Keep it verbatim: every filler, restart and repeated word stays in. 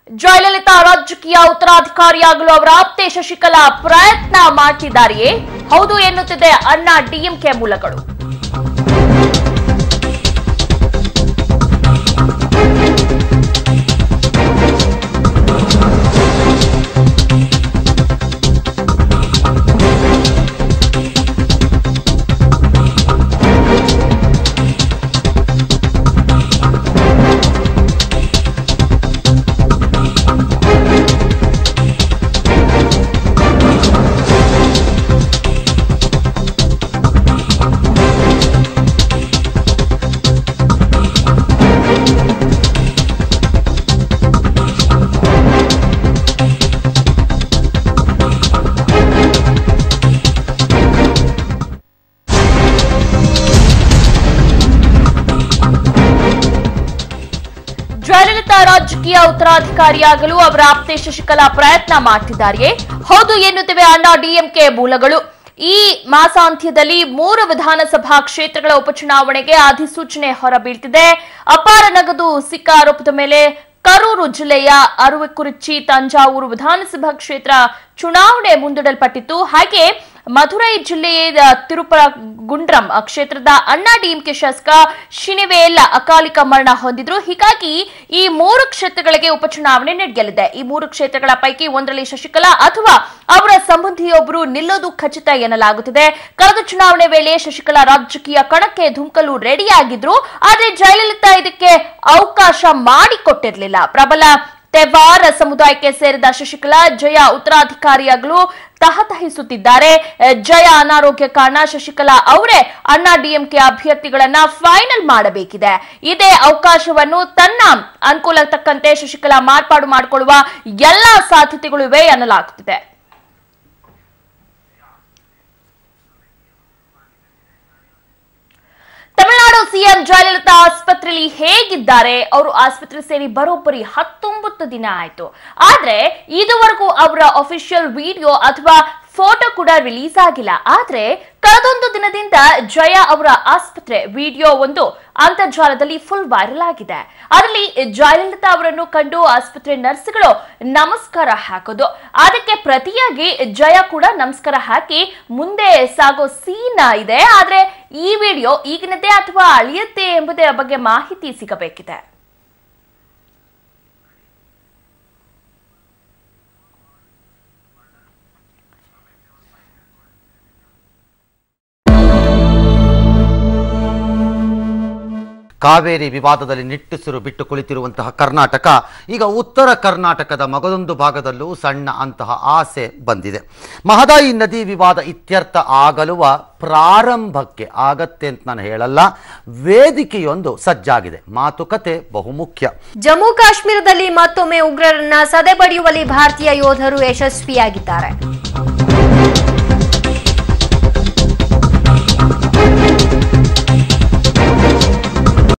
ಜಯಲಲಿತಾ ರಾಜಕೀಯ ಉತ್ತರಾಧಿಕಾರಿಯಾಗಲು ಅವರ ಆಪ್ತೆ ಶಶಿಕಲಾ ಪ್ರಯತ್ನ ಮಾಡ್ತಿದ್ದಾರೆಯೇ? ಹೌದು ಎನ್ನುತ್ತಿದೆ ಅಣ್ಣಾ ಡಿಎಂಕೆ ಮೂಲಗಳು. ಜಯಲಲಿತಾ ರಾಜಕೀಯ ಉತ್ತರಾಧಿಕಾರಿಯಾಗಲು ಅವರ ಆಪ್ತೆ ಶಶಿಕಲಾ ಪ್ರಯತ್ನ ಮಾಡ್ತಿದ್ದಾರೆಯೇ? ಹೌದು ಎನ್ನುತ್ತಿವೆ ಅಣ್ಣಾ ಡಿಎಂಕೆ ಮೂಲಗಳು. ಈ ಮಾಸಾಂತ್ಯದಲ್ಲಿ ಮೂರು ವಿಧಾನಸಭಾ ಕ್ಷೇತ್ರಗಳ ಉಪಚುನಾವಣೆಗೆ ಅಧಿಸೂಚನೆ ಹೊರಬೀಳ್ತಿದೆ. ಅಪಾರ ನಗದು ಸಿಕ್ಕ ಆರೋಪದ ಮೇಲೆ ಕರೂರು ಜಿಲ್ಲೆಯ ಅರುವೆಕುರಿಚಿ ತಂಜಾವೂರು ವಿಧಾನಸಭಾ ಕ್ಷೇತ್ರ ಚುನಾವಣೆ ಮುಂದೂಡಲ್ಪಟ್ಟಿತ್ತು. ಹಾಗೆ ಮಧುರೈ ಜಿಲ್ಲೆಯ ತಿರುಪರಗುಂಡ್ರಂ ಕ್ಷೇತ್ರದ ಅಣ್ಣಾ ಡಿಎಂಕೆ ಶಾಸಕ ಶಿನಿವೇಲ್ ಅಕಾಲಿಕ ಮರಣ ಹೊಂದಿದ್ರು. ಹೀಗಾಗಿ ಈ ಮೂರು ಕ್ಷೇತ್ರಗಳಿಗೆ ಉಪಚುನಾವಣೆ ನಡೆಯಲಿದೆ. ಈ ಮೂರು ಕ್ಷೇತ್ರಗಳ ಪೈಕಿ ಒಂದರಲ್ಲಿ ಶಶಿಕಲಾ ಅಥವಾ ಅವರ ಸಂಬಂಧಿಯೊಬ್ಬರು ನಿಲ್ಲೋದು ಖಚಿತ ಎನ್ನಲಾಗುತ್ತಿದೆ. ಕಳೆದ ಚುನಾವಣೆ ವೇಳೆ ಶಶಿಕಲಾ ರಾಜಕೀಯ ಕಣಕ್ಕೆ ಧುಮುಕಲು ರೆಡಿಯಾಗಿದ್ರು. ಆದರೆ ಜಯಲಲಿತಾ ಇದಕ್ಕೆ ಅವಕಾಶ ಮಾಡಿಕೊಟ್ಟಿರಲಿಲ್ಲ. ಪ್ರಬಲ ತೆವಾರ ಸಮುದಾಯಕ್ಕೆ ಸೇರಿದ ಶಶಿಕಲಾ ಜಯ ಉತ್ತರಾಧಿಕಾರಿಯಾಗಲು ತಹತಹಿಸುತ್ತಿದ್ದಾರೆ. ಜಯ ಅನಾರೋಗ್ಯ ಕಾರಣ ಶಶಿಕಲಾ ಅವರೇ ಅಣ್ಣಾ ಡಿಎಂಕೆ ಅಭ್ಯರ್ಥಿಗಳನ್ನ ಫೈನಲ್ ಮಾಡಬೇಕಿದೆ. ಇದೇ ಅವಕಾಶವನ್ನು ತನ್ನ ಅನುಕೂಲ ತಕ್ಕಂತೆ ಶಶಿಕಲಾ ಮಾರ್ಪಾಡು ಮಾಡಿಕೊಳ್ಳುವ ಎಲ್ಲಾ ಸಾಧ್ಯತೆಗಳು ಇವೆ ಎನ್ನಲಾಗುತ್ತಿದೆ. ತಮಿಳುನಾಡು ಸಿಎಂ ಜಯಲಲಿತಾ ಆಸ್ಪತ್ರೆಯಲ್ಲಿ ಹೇಗಿದ್ದಾರೆ? ಅವರು ಆಸ್ಪತ್ರೆ ಸೇರಿ ಬರೋಬ್ಬರಿ ಹತ್ತೊಂಬತ್ತು ದಿನ ಆಯ್ತು. ಆದ್ರೆ ಇದುವರೆಗೂ ಅವರ ಅಫಿಷಿಯಲ್ ವಿಡಿಯೋ ಅಥವಾ ಫೋಟೋ ಕೂಡ ರಿಲೀಸ್ ಆಗಿಲ್ಲ. ಆದ್ರೆ ಕಳೆದೊಂದು ದಿನದಿಂದ ಜಯ ಅವರ ಆಸ್ಪತ್ರೆ ವಿಡಿಯೋ ಒಂದು ಅಂತರ್ಜಾಲದಲ್ಲಿ ಫುಲ್ ವೈರಲ್ ಆಗಿದೆ. ಅದರಲ್ಲಿ ಜಯಲಲಿತಾ ಅವರನ್ನು ಕಂಡು ಆಸ್ಪತ್ರೆ ನರ್ಸ್ಗಳು ನಮಸ್ಕಾರ ಹಾಕೋದು, ಅದಕ್ಕೆ ಪ್ರತಿಯಾಗಿ ಜಯ ಕೂಡ ನಮಸ್ಕಾರ ಹಾಕಿ ಮುಂದೆ ಸಾಗೋ ಸೀನ್ ಇದೆ. ಆದ್ರೆ ಈ ವಿಡಿಯೋ ಈಗಿನದೇ ಅಥವಾ ಅಳಿಯುತ್ತೆ ಎಂಬುದರ ಬಗ್ಗೆ ಮಾಹಿತಿ ಸಿಗಬೇಕಿದೆ. ಕಾವೇರಿ ವಿವಾದದಲ್ಲಿ ನಿಟ್ಟುಸಿರು ಬಿಟ್ಟು ಕುಳಿತಿರುವಂತಹ ಕರ್ನಾಟಕ ಈಗ ಉತ್ತರ ಕರ್ನಾಟಕದ ಮಗದೊಂದು ಭಾಗದಲ್ಲೂ ಸಣ್ಣ ಅಂತಹ ಆಸೆ ಬಂದಿದೆ. ಮಹದಾಯಿ ನದಿ ವಿವಾದ ಇತ್ಯರ್ಥ ಆಗಲುವ ಪ್ರಾರಂಭಕ್ಕೆ ಆಗತ್ತೆ ಅಂತ ನಾನು ಹೇಳಲ್ಲ, ವೇದಿಕೆಯೊಂದು ಸಜ್ಜಾಗಿದೆ. ಮಾತುಕತೆ ಬಹುಮುಖ್ಯ. ಜಮ್ಮು ಕಾಶ್ಮೀರದಲ್ಲಿ ಮತ್ತೊಮ್ಮೆ ಉಗ್ರರನ್ನ ಸದೆಬಡಿಯುವಲ್ಲಿ ಭಾರತೀಯ ಯೋಧರು ಯಶಸ್ವಿಯಾಗಿದ್ದಾರೆ.